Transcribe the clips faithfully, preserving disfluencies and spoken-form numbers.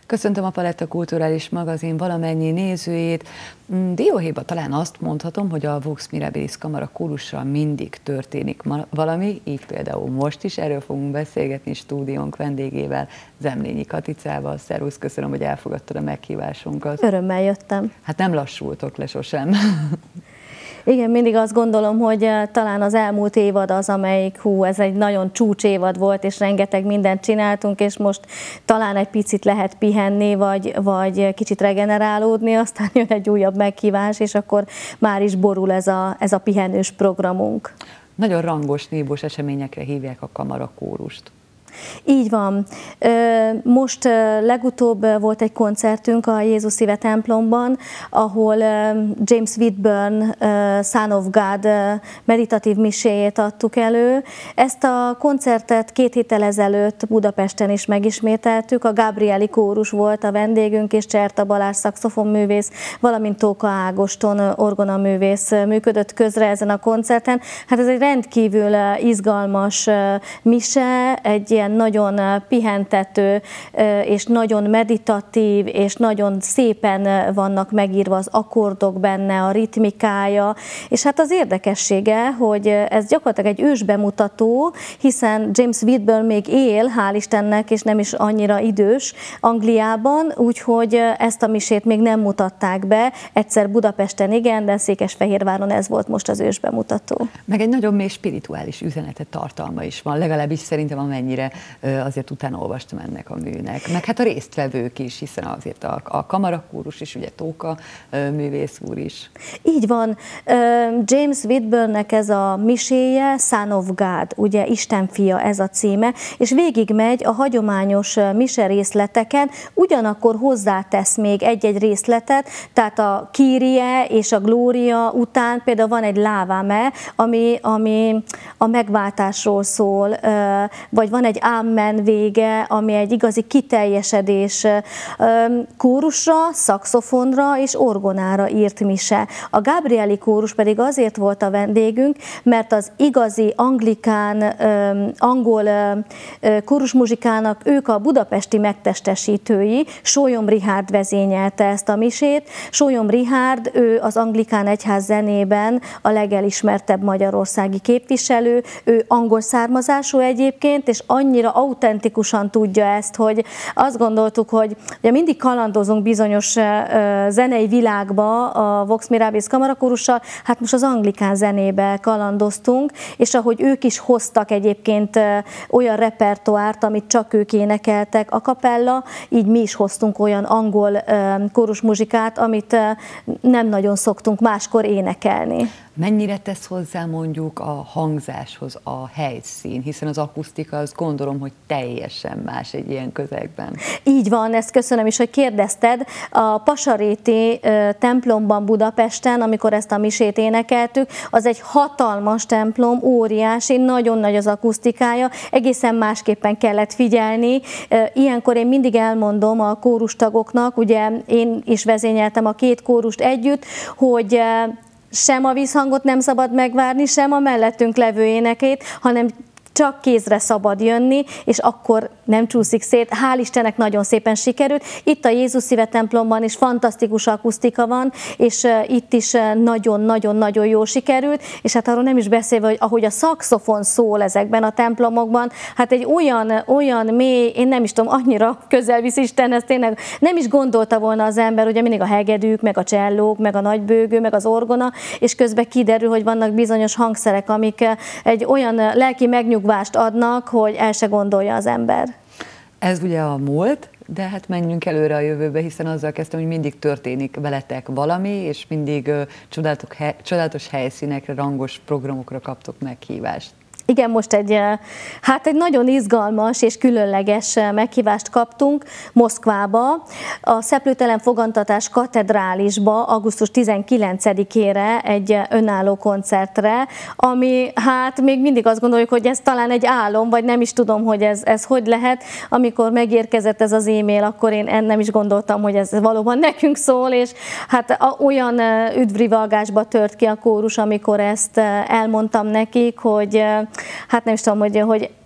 Köszöntöm a Paletta Kulturális Magazin valamennyi nézőjét. Dióhéjban talán azt mondhatom, hogy a Vox Mirabilis Kamara kórussal mindig történik valami, így például most is. Erről fogunk beszélgetni stúdiónk vendégével, Zemlényi Katicával. Szervusz, köszönöm, hogy elfogadtad a meghívásunkat. Örömmel jöttem. Hát nem lassultok le sosem. Igen, mindig azt gondolom, hogy talán az elmúlt évad az, amelyik, hú, ez egy nagyon csúcsévad volt, és rengeteg mindent csináltunk, és most talán egy picit lehet pihenni, vagy, vagy kicsit regenerálódni, aztán jön egy újabb meghívás, és akkor már is borul ez a, ez a pihenős programunk. Nagyon rangos, nívós eseményekre hívják a kamarakórust. Így van. Most legutóbb volt egy koncertünk a Jézus Szíve templomban, ahol James Whitburn Son of God meditatív miséjét adtuk elő. Ezt a koncertet két héttel ezelőtt Budapesten is megismételtük. A Gabrieli kórus volt a vendégünk, és Cserta Balázs szaxofonművész, valamint Tóka Ágoston orgonaművész működött közre ezen a koncerten. Hát ez egy rendkívül izgalmas mise, egy ilyen nagyon pihentető, és nagyon meditatív, és nagyon szépen vannak megírva az akkordok benne, a ritmikája, és hát az érdekessége, hogy ez gyakorlatilag egy ősbemutató, hiszen James Whitburn még él, hál' Istennek, és nem is annyira idős Angliában, úgyhogy ezt a misét még nem mutatták be, egyszer Budapesten igen, de Székesfehérváron ez volt most az ősbemutató. Meg egy nagyon mély spirituális üzenetet tartalma is van, legalábbis szerintem amennyire azért utána olvastam ennek a műnek. Meg hát a résztvevők is, hiszen azért a, a kamarakórus is, ugye Tóka művész úr is. Így van. James Whitburnnek ez a miséje, Son of God, ugye Isten fia, ez a címe, és végigmegy a hagyományos mise részleteken, ugyanakkor hozzátesz még egy-egy részletet, tehát a Kyrie és a Glória után például van egy Lávame, ami, ami a megváltásról szól, vagy van egy Amen vége, ami egy igazi kiteljesedés, kórusra, szaxofonra és orgonára írt mise. A Gabrieli kórus pedig azért volt a vendégünk, mert az igazi anglikán, angol kórusmuzsikának ők a budapesti megtestesítői. Sólyom Richárd vezényelte ezt a misét. Sólyom Richárd, ő az anglikán egyház zenében a legelismertebb magyarországi képviselő, ő angol származású egyébként, és annyira autentikusan tudja ezt, hogy azt gondoltuk, hogy ugye mindig kalandozunk bizonyos zenei világba a Vox Mirabilis kamarakórussal, hát most az anglikán zenébe kalandoztunk, és ahogy ők is hoztak egyébként olyan repertoárt, amit csak ők énekeltek a kapella, így mi is hoztunk olyan angol kórusmuzsikát, amit nem nagyon szoktunk máskor énekelni. Mennyire tesz hozzá mondjuk a hangzáshoz a helyszín, hiszen az akusztika, azt gondolom, hogy teljesen más egy ilyen közegben. Így van, ezt köszönöm is, hogy kérdezted. A Pasaréti templomban Budapesten, amikor ezt a misét énekeltük, az egy hatalmas templom, óriási, nagyon nagy az akusztikája, egészen másképpen kellett figyelni. Ilyenkor én mindig elmondom a kórustagoknak, ugye én is vezényeltem a két kórust együtt, hogy sem a vízhangot nem szabad megvárni, sem a mellettünk levő énekét, hanem csak kézre szabad jönni, és akkor nem csúszik szét. Hál' Istennek nagyon szépen sikerült. Itt a Jézus Szíve templomban is fantasztikus akusztika van, és itt is nagyon-nagyon-nagyon jól sikerült, és hát arról nem is beszélve, hogy ahogy a szaxofon szól ezekben a templomokban, hát egy olyan, olyan mély, én nem is tudom, annyira közel visz Istenhez, tényleg nem is gondolta volna az ember, ugye mindig a hegedűk, meg a csellók, meg a nagybőgő, meg az orgona, és közben kiderül, hogy vannak bizonyos hangszerek, amik egy olyan lelki megnyugvást adnak, hogy el se gondolja az ember. Ez ugye a múlt, de hát menjünk előre a jövőbe, hiszen azzal kezdtem, hogy mindig történik veletek valami, és mindig uh, csodálatos, hely, csodálatos helyszínekre, rangos programokra kaptok meghívást. Igen, most egy, hát egy nagyon izgalmas és különleges meghívást kaptunk Moszkvába, a Szeplőtelen Fogantatás katedrálisba augusztus tizenkilencedikére egy önálló koncertre, ami hát még mindig azt gondoljuk, hogy ez talán egy álom, vagy nem is tudom, hogy ez, ez hogy lehet. Amikor megérkezett ez az e-mail, akkor én nem is gondoltam, hogy ez valóban nekünk szól, és hát olyan üdvrivalgásba tört ki a kórus, amikor ezt elmondtam nekik, hogy hát nem is tudom, hogy, hogy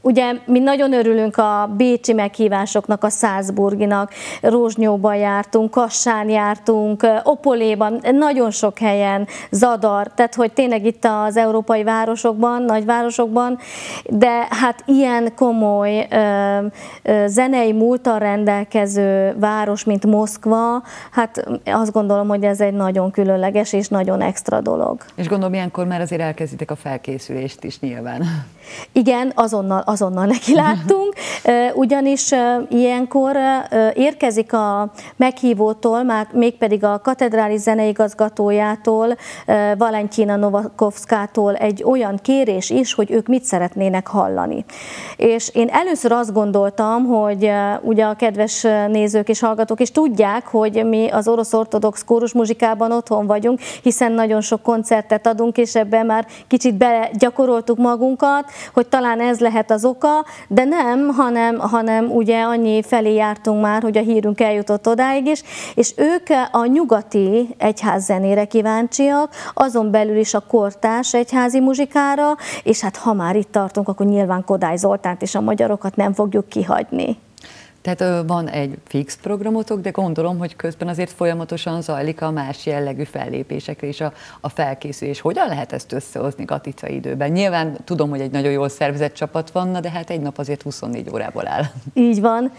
ugye mi nagyon örülünk a bécsi meghívásoknak, a Salzburginak, Rozsnyóban jártunk, Kassán jártunk, Opoléban, nagyon sok helyen, Zadar, tehát hogy tényleg itt az európai városokban, nagyvárosokban, de hát ilyen komoly ö, ö, zenei múlttal rendelkező város, mint Moszkva, hát azt gondolom, hogy ez egy nagyon különleges és nagyon extra dolog. És gondolom, ilyenkor már azért elkezditek a felkészülést is nyilván. Igen, azonnal, azonnal neki láttunk, ugyanis ilyenkor érkezik a meghívótól, már mégpedig a katedrális zeneigazgatójától, Valentina Novakovszkától egy olyan kérés is, hogy ők mit szeretnének hallani. És én először azt gondoltam, hogy ugye a kedves nézők és hallgatók is tudják, hogy mi az orosz ortodox kórusmuzsikában otthon vagyunk, hiszen nagyon sok koncertet adunk, és ebben már kicsit begyakoroltuk magunkat, hogy talán ez lehet az oka, de nem, hanem, hanem ugye annyi felé jártunk már, hogy a hírünk eljutott odáig is, és ők a nyugati egyházzenére kíváncsiak, azon belül is a kortárs egyházi muzsikára, és hát ha már itt tartunk, akkor nyilván Kodály Zoltánt és a magyarokat nem fogjuk kihagyni. Tehát van egy fix programotok, de gondolom, hogy közben azért folyamatosan zajlik a más jellegű fellépésekre is a, a felkészülés. Hogyan lehet ezt összehozni Katica időben? Nyilván tudom, hogy egy nagyon jól szervezett csapat van, de hát egy nap azért huszonnégy órából áll. Így van.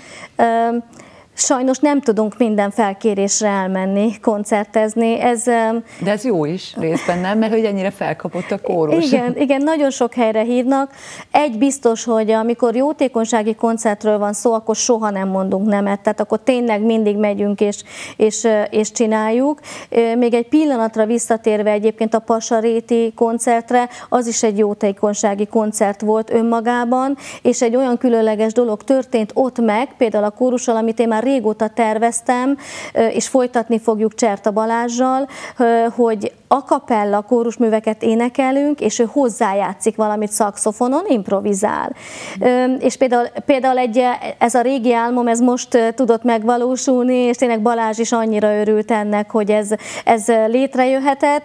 Sajnos nem tudunk minden felkérésre elmenni, koncertezni. Ez, de ez jó is részben, nem? Mert hogy ennyire felkapott a kórus. Igen, igen, nagyon sok helyre hívnak. Egy biztos, hogy amikor jótékonysági koncertről van szó, akkor soha nem mondunk nemet, tehát akkor tényleg mindig megyünk és, és, és csináljuk. Még egy pillanatra visszatérve egyébként a Pasaréti koncertre, az is egy jótékonysági koncert volt önmagában, és egy olyan különleges dolog történt ott meg, például a kórussal, amit én már régóta terveztem, és folytatni fogjuk Cserta Balázssal, hogy a cappella kórusműveket énekelünk, és ő hozzájátszik valamit szaxofonon, improvizál. És például, például egy, ez a régi álmom, ez most tudott megvalósulni, és tényleg Balázs is annyira örült ennek, hogy ez, ez létrejöhetett.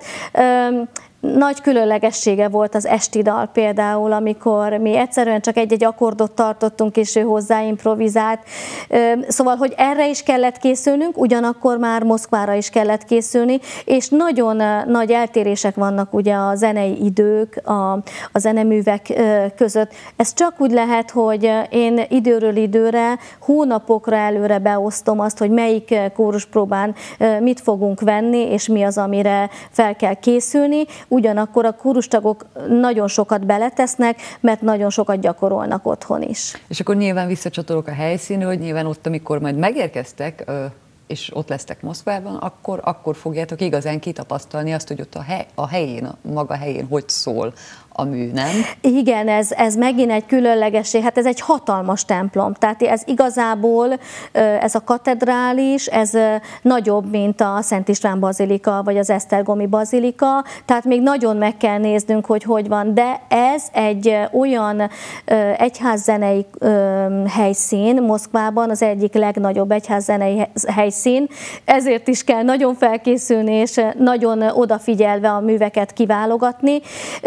Nagy különlegessége volt az esti dal például, amikor mi egyszerűen csak egy-egy akkordot tartottunk, és ő hozzá improvizált. Szóval, hogy erre is kellett készülnünk, ugyanakkor már Moszkvára is kellett készülni, és nagyon nagy eltérések vannak ugye a zenei idők, a, a zeneművek között. Ez csak úgy lehet, hogy én időről időre, hónapokra előre beosztom azt, hogy melyik kóruspróbán mit fogunk venni, és mi az, amire fel kell készülni. Ugyanakkor a kórustagok nagyon sokat beletesznek, mert nagyon sokat gyakorolnak otthon is. És akkor nyilván visszacsatolok a helyszínre, hogy nyilván ott, amikor majd megérkeztek, és ott lesztek Moszkvában, akkor, akkor fogjátok igazán kitapasztalni azt, hogy ott a, hely, a helyén, maga helyén hogy szól a mű, nem? Igen, ez, ez megint egy különlegesség, hát ez egy hatalmas templom, tehát ez igazából, ez a katedrális, ez nagyobb, mint a Szent István bazilika, vagy az Esztergomi bazilika, tehát még nagyon meg kell néznünk, hogy hogy van, de ez egy olyan egyházzenei helyszín, Moszkvában az egyik legnagyobb egyházzenei helyszín, ezért is kell nagyon felkészülni, és nagyon odafigyelve a műveket kiválogatni,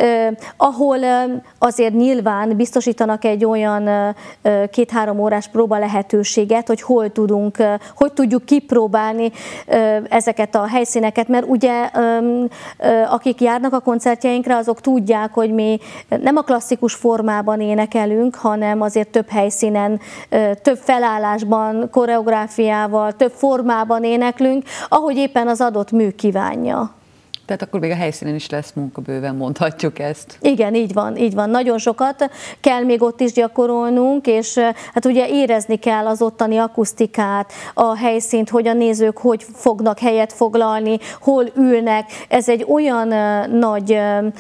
ahol azért nyilván biztosítanak egy olyan két-három órás próba lehetőséget, hogy hol tudunk, hogy tudjuk kipróbálni ezeket a helyszíneket, mert ugye akik járnak a koncertjeinkre, azok tudják, hogy mi nem a klasszikus formában énekelünk, hanem azért több helyszínen, több felállásban, koreográfiával, több formában éneklünk, ahogy éppen az adott mű kívánja. Tehát akkor még a helyszínen is lesz munka bőven, mondhatjuk ezt. Igen, így van, így van. Nagyon sokat kell még ott is gyakorolnunk, és hát ugye érezni kell az ottani akusztikát, a helyszínt, hogy a nézők hogy fognak helyet foglalni, hol ülnek. Ez egy olyan nagy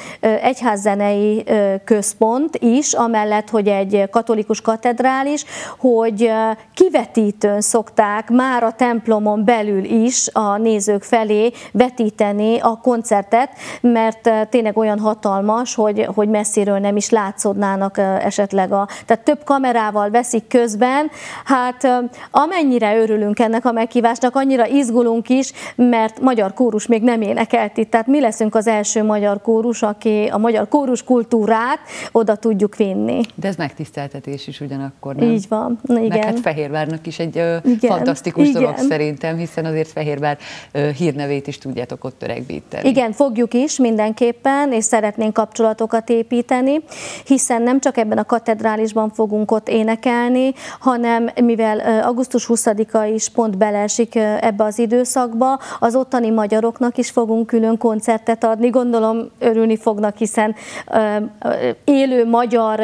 egyházzenei központ is, amellett, hogy egy katolikus katedrális, hogy kivetítőn szokták már a templomon belül is a nézők felé vetíteni a koncerteket, koncertet, mert tényleg olyan hatalmas, hogy, hogy messziről nem is látszódnának esetleg a... Tehát több kamerával veszik közben, hát amennyire örülünk ennek a meghívásnak, annyira izgulunk is, mert magyar kórus még nem énekelt itt, tehát mi leszünk az első magyar kórus, aki a magyar kórus kultúrát oda tudjuk vinni. De ez megtiszteltetés is ugyanakkor, nem? Így van, igen. Meg hát Fehérvárnak is egy ö, igen, fantasztikus igen. dolog szerintem, hiszen azért Fehérvár ö, hírnevét is tudjátok ott öregbíteni. Igen, fogjuk is mindenképpen, és szeretnénk kapcsolatokat építeni, hiszen nem csak ebben a katedrálisban fogunk ott énekelni, hanem mivel augusztus huszadika is pont beleesik ebbe az időszakba, az ottani magyaroknak is fogunk külön koncertet adni. Gondolom örülni fognak, hiszen élő magyar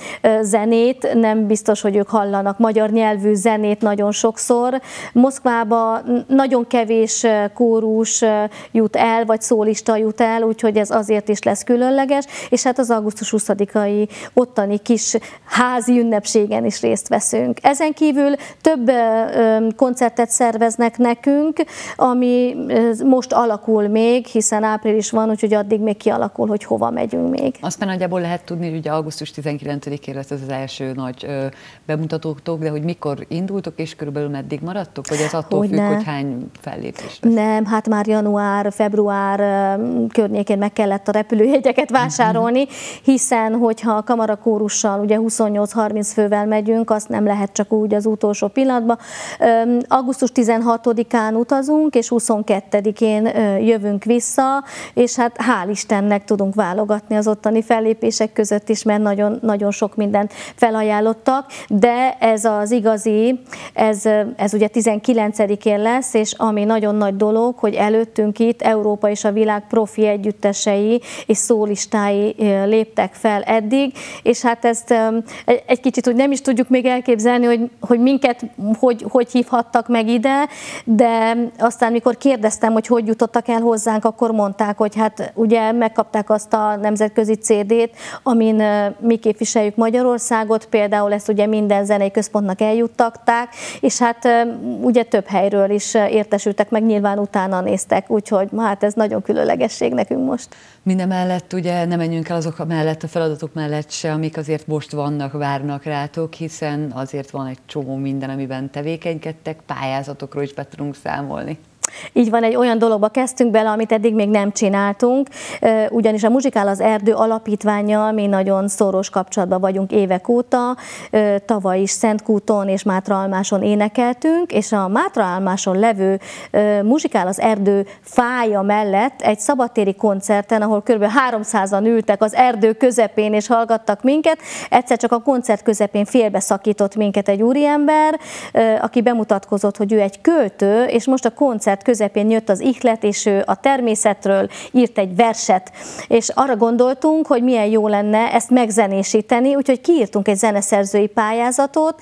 zenét nem biztos, hogy ők hallanak, magyar nyelvű zenét nagyon sokszor. Moszkvába nagyon kevés kórus jut el, vagy szólista jut el, úgyhogy ez azért is lesz különleges, és hát az augusztus huszadikai ottani kis házi ünnepségen is részt veszünk. Ezen kívül több koncertet szerveznek nekünk, ami most alakul még, hiszen április van, úgyhogy addig még kialakul, hogy hova megyünk még. Azt már nagyjából lehet tudni, hogy ugye augusztus tizenkilencedikén lesz ez az első nagy ö, bemutatótok, de hogy mikor indultok és körülbelül meddig maradtok, vagy ez attól hogy függ, ne. hogy hány fellépés lesz? Nem, hát már január, február környékén meg kellett a repülőjegyeket vásárolni, hiszen hogyha a kamarakórussal ugye huszonnyolc-harminc fővel megyünk, azt nem lehet csak úgy az utolsó pillanatban. augusztus tizenhatodikán utazunk, és huszonkettedikén jövünk vissza, és hát hál' Istennek tudunk válogatni az ottani fellépések között is, mert nagyon, nagyon sok mindent felajánlottak, de ez az igazi, ez, ez ugye tizenkilencedikén lesz, és ami nagyon nagy dolog, hogy előttünk itt Európa és a világ profi együttesei és szólistái léptek fel eddig, és hát ezt egy kicsit úgy nem is tudjuk még elképzelni, hogy, hogy minket hogy, hogy hívhattak meg ide, de aztán mikor kérdeztem, hogy hogy jutottak el hozzánk, akkor mondták, hogy hát ugye megkapták azt a nemzetközi cé dét, amin mi képviseljük Magyarországot, például ezt ugye minden zenei központnak eljuttatták, és hát ugye több helyről is értesültek, meg nyilván utána néztek, úgyhogy hát ez nagyon különlegesség nekünk most. Mindemellett ugye nem menjünk el azok mellett, a feladatok mellett se, amik azért most vannak, várnak rátok, hiszen azért van egy csomó minden, amiben tevékenykedtek, pályázatokról is be tudunk számolni. Így van, egy olyan dologba kezdtünk bele, amit eddig még nem csináltunk, ugyanis a Muzsikál az Erdő alapítvánnyal mi nagyon szoros kapcsolatban vagyunk évek óta, tavaly is Szentkúton és Mátraalmáson énekeltünk, és a Mátraalmáson levő Muzsikál az Erdő fája mellett egy szabadtéri koncerten, ahol kb. háromszázan ültek az erdő közepén és hallgattak minket, egyszer csak a koncert közepén félbeszakított minket egy úriember, aki bemutatkozott, hogy ő egy költő, és most a koncert közepén jött az ihlet, és ő a természetről írt egy verset, és arra gondoltunk, hogy milyen jó lenne ezt megzenésíteni, úgyhogy kiírtunk egy zeneszerzői pályázatot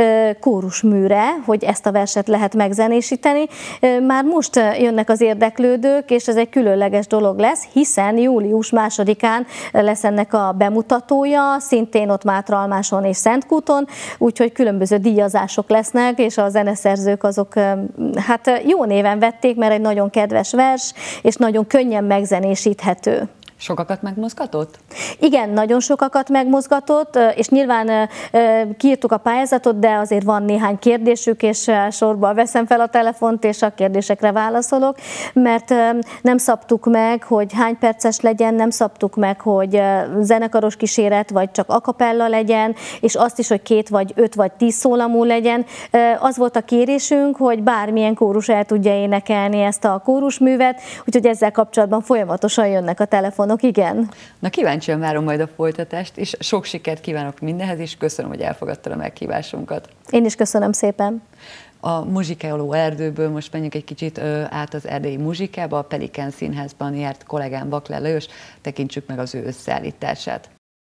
kórusműre, hogy ezt a verset lehet megzenésíteni. Már most jönnek az érdeklődők, és ez egy különleges dolog lesz, hiszen július másodikán lesz ennek a bemutatója, szintén ott Mátraalmáson és Szentkúton, úgyhogy különböző díjazások lesznek, és a zeneszerzők azok hát jó néven vették, mert egy nagyon kedves vers, és nagyon könnyen megzenésíthető. Sokakat megmozgatott? Igen, nagyon sokakat megmozgatott, és nyilván kiírtuk a pályázatot, de azért van néhány kérdésük, és sorba veszem fel a telefont, és a kérdésekre válaszolok, mert nem szabtuk meg, hogy hány perces legyen, nem szabtuk meg, hogy zenekaros kíséret, vagy csak a cappella legyen, és azt is, hogy két, vagy öt, vagy tíz szólamú legyen. Az volt a kérésünk, hogy bármilyen kórus el tudja énekelni ezt a kórusművet, úgyhogy ezzel kapcsolatban folyamatosan jönnek a telefonok. Igen. Na, kíváncsian várom majd a folytatást, és sok sikert kívánok mindenhez, és köszönöm, hogy elfogadtad a meghívásunkat. Én is köszönöm szépen. A Muzsikáló Erdőből most menjünk egy kicsit ö, át az erdélyi muzsikába, a Pelikán Színházban járt kollégám Bakler Lajos, tekintsük meg az ő összeállítását.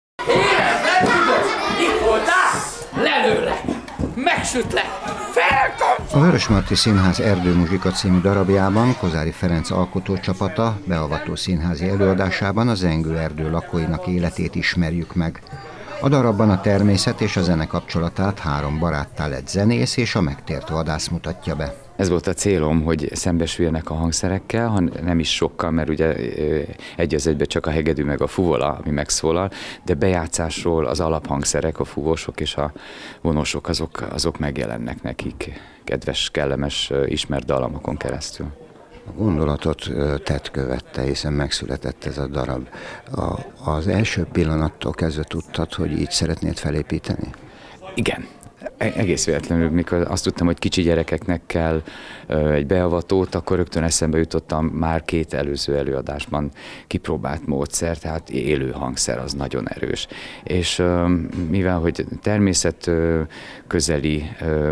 Érezd, nem tudod! Itt voltál? Lelőlek! Megsütlek! Felkapcsolok! A Vörösmarty Színház Erdőmuzsika című darabjában Kozári Ferenc alkotócsapata beavató színházi előadásában a zengő erdő lakóinak életét ismerjük meg. A darabban a természet és a zene kapcsolatát három baráttá lett zenész és a megtért vadász mutatja be. ez volt a célom, hogy szembesüljenek a hangszerekkel, ha nem is sokkal, mert ugye egy az egyben csak a hegedű meg a fuvola, ami megszólal, de bejátszásról az alaphangszerek, a fúvósok és a vonosok, azok, azok megjelennek nekik kedves, kellemes, ismert dallamokon keresztül. A gondolatot tett követte, hiszen megszületett ez a darab. A, az első pillanattól kezdve tudtad, hogy így szeretnéd felépíteni? Igen. Egész véletlenül, mikor azt tudtam, hogy kicsi gyerekeknek kell egy beavatót, akkor rögtön eszembe jutottam már két előző előadásban kipróbált módszer, tehát élő hangszer, az nagyon erős. És mivel, hogy természet közeli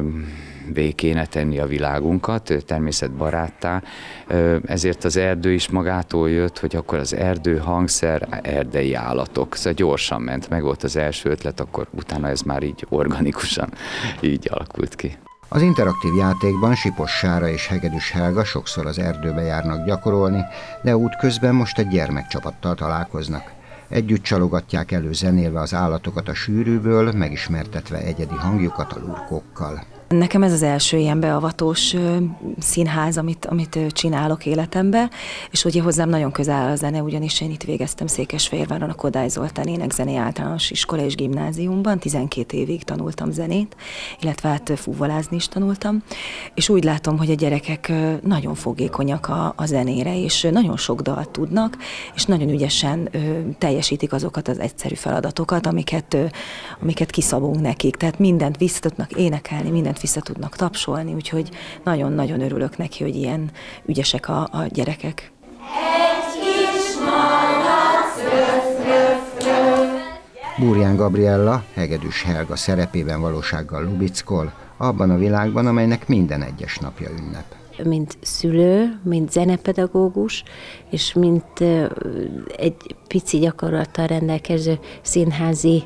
kéne tenni a világunkat, természetbaráttá, ezért az erdő is magától jött, hogy akkor az erdő, hangszer, erdei állatok. Szóval gyorsan ment, meg volt az első ötlet, akkor utána ez már így organikusan így alakult ki. Az interaktív játékban Sipos Sára és Hegedűs Helga sokszor az erdőbe járnak gyakorolni, de útközben most egy gyermekcsapattal találkoznak. Együtt csalogatják elő zenélve az állatokat a sűrűből, megismertetve egyedi hangjukat a lurkókkal. Nekem ez az első ilyen beavatós színház, amit, amit csinálok életemben, és ugye hozzám nagyon közel áll a zene, ugyanis én itt végeztem Székesfehérváron a Kodály Zoltán Énekzenei Általános Iskola és Gimnáziumban, tizenkét évig tanultam zenét, illetve hát fuvolázni is tanultam, és úgy látom, hogy a gyerekek nagyon fogékonyak a, a zenére, és nagyon sok dalt tudnak, és nagyon ügyesen teljesítik azokat az egyszerű feladatokat, amiket, amiket kiszabunk nekik, tehát mindent vissza tudnak énekelni, mindent vissza tudnak tapsolni, úgyhogy nagyon-nagyon örülök neki, hogy ilyen ügyesek a, a gyerekek. Egy kis malac, röf, röf, röf. Búrján Gabriella, Hegedűs Helga szerepében valósággal lubickol, abban a világban, amelynek minden egyes napja ünnep. Mint szülő, mint zenepedagógus, és mint egy pici gyakorlattal rendelkező színházi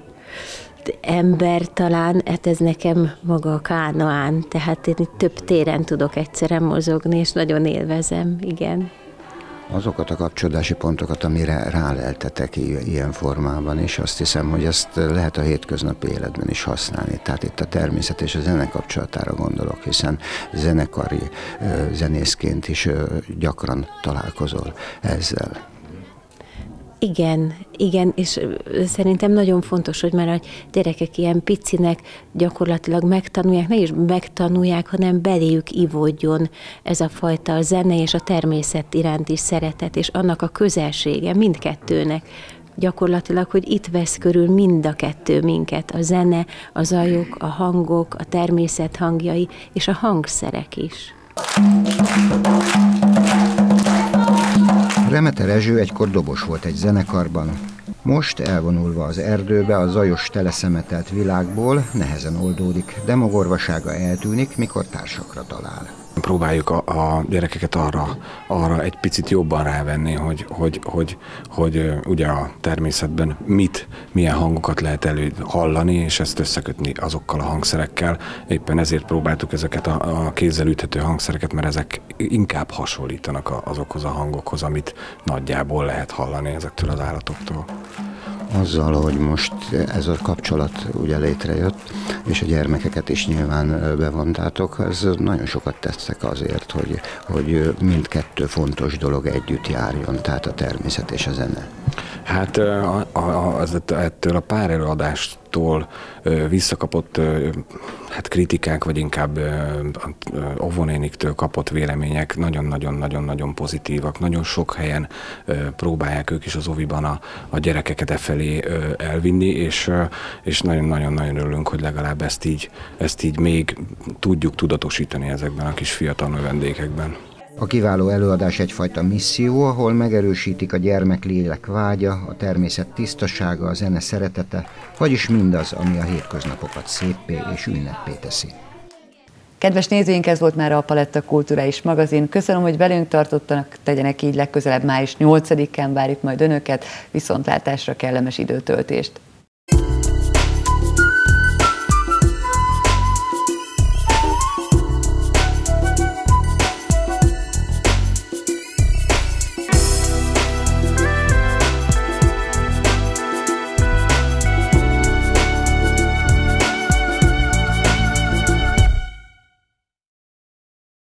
ember talán, hát ez nekem maga a Kánaán, tehát én itt több téren tudok egyszerre mozogni, és nagyon élvezem, igen. Azokat a kapcsolódási pontokat, amire ráleltetek ilyen formában, és azt hiszem, hogy ezt lehet a hétköznapi életben is használni. Tehát itt a természet és a zene kapcsolatára gondolok, hiszen zenekari zenészként is gyakran találkozol ezzel. Igen, igen, és szerintem nagyon fontos, hogy már a gyerekek ilyen picinek gyakorlatilag megtanulják, ne is megtanulják, hanem beléjük ivódjon ez a fajta zene és a természet iránti szeretet, és annak a közelsége mindkettőnek. Gyakorlatilag, hogy itt vesz körül mind a kettő minket, a zene, a zajok, a hangok, a természet hangjai, és a hangszerek is. Remete Rezső egykor dobos volt egy zenekarban. Most elvonulva az erdőbe a zajos teleszemetelt világból nehezen oldódik, de magorvasága eltűnik, mikor társakra talál. Próbáljuk a, a gyerekeket arra, arra egy picit jobban rávenni, hogy, hogy, hogy, hogy ugye a természetben mit, milyen hangokat lehet elő hallani, és ezt összekötni azokkal a hangszerekkel. Éppen ezért próbáltuk ezeket a, a kézzel üthető hangszereket, mert ezek inkább hasonlítanak azokhoz a hangokhoz, amit nagyjából lehet hallani ezektől az állatoktól. Azzal, hogy most ez a kapcsolat ugye létrejött, és a gyermekeket is nyilván bevontátok, ez nagyon sokat tesztek azért, hogy, hogy mindkettő fontos dolog együtt járjon, tehát a természet és a zene. Hát a, a, az, ettől a pár előadástól visszakapott hát kritikák, vagy inkább óvónéniktől kapott vélemények nagyon-nagyon-nagyon-nagyon pozitívak. Nagyon sok helyen próbálják ők is az óviban a, a gyerekeket e felé elvinni, és, és nagyon-nagyon-nagyon örülünk, hogy legalább ezt így, ezt így még tudjuk tudatosítani ezekben a kis fiatal növendékekben. A kiváló előadás egyfajta misszió, ahol megerősítik a gyermeklélek vágya, a természet tisztasága, a zene szeretete, vagyis mindaz, ami a hétköznapokat széppé és ünneppé teszi. Kedves nézőink, ez volt már a Paletta Kulturális Magazin. Köszönöm, hogy velünk tartottanak, tegyenek így legközelebb május nyolcadikán, várjuk majd önöket, viszontlátásra, kellemes időtöltést.